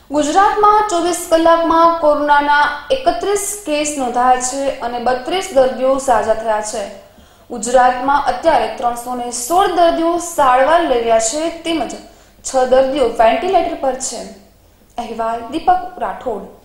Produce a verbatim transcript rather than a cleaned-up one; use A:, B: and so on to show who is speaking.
A: ગુજરાતમાં ચોવીસ કલાકમાં કોરોનાના એકત્રીસ કેસ નોંધાયા છે અને બત્રીસ દર્દીઓ સાજા થયા છે। ગુજરાતમાં અત્યારે ત્રણસો ને સોળ દર્દીઓ સારવાર લઈ રહ્યા છે તેમજ છ દર્દીઓ વેન્ટિલેટર પર છે। અહેવાલ દીપક રાઠોડ।